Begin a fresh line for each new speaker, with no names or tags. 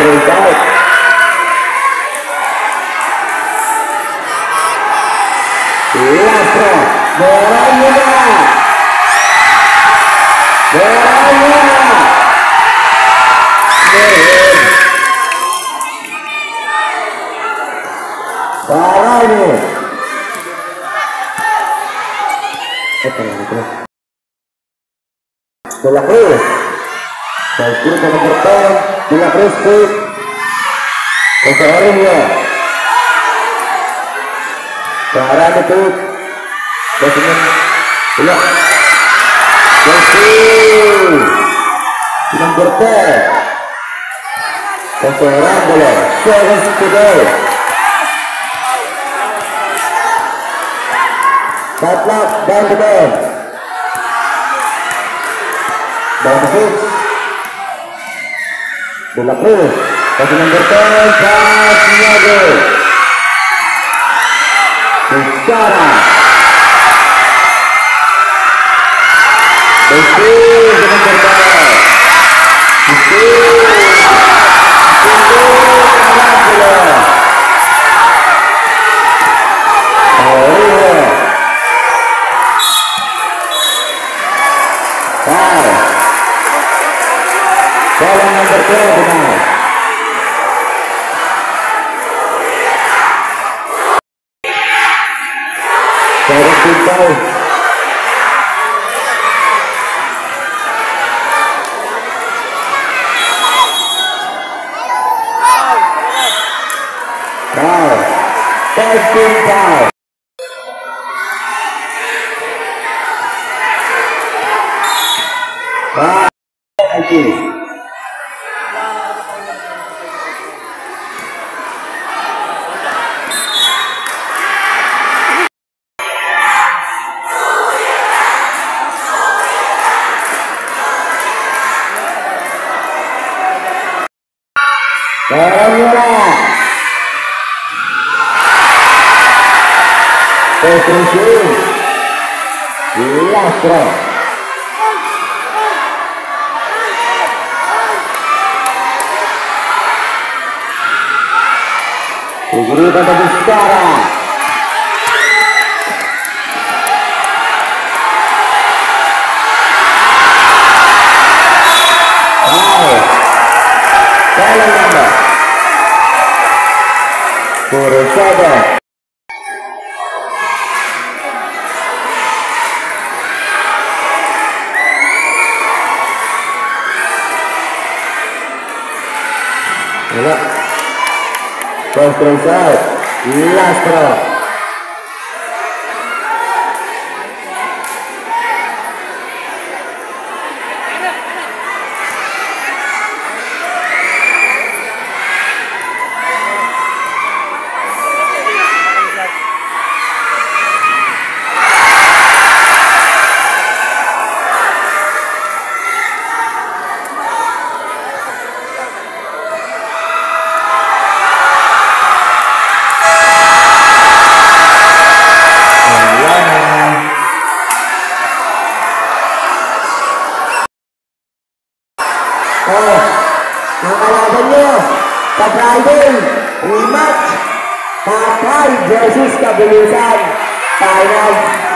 out. Lastro, Boranya. Baranya. De la Cruz. Tranquilo con el portero. De la Cruz. Con Baranya. Baranya itu. Dengan bola. Dengan portero. Con bola. Seven today. Satlak down the ball. Down the pitch. De la Cruz. Kasih nomor 10. Santiago. Bicara. Betul dengan berbalik. Betul. Bola nomor 2 benar. Dari Pintai. Foul. Testing foul. Lagi. Baranya. Petrushin. Lastro. Diberi pada Biskara. Jalan nambah. Kurosada. Bola. Terus out. Lastro. Angkalabannya Patraidin rematch pakai jersi kebelusan Thailand.